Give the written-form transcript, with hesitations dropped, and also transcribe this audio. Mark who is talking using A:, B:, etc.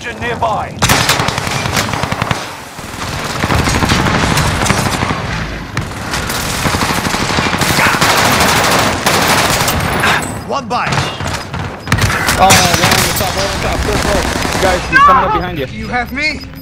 A: Soldier nearby.
B: One bite.
C: Oh, one on the top, one on the top. Go. Guys, he's coming up behind you.
B: You have me?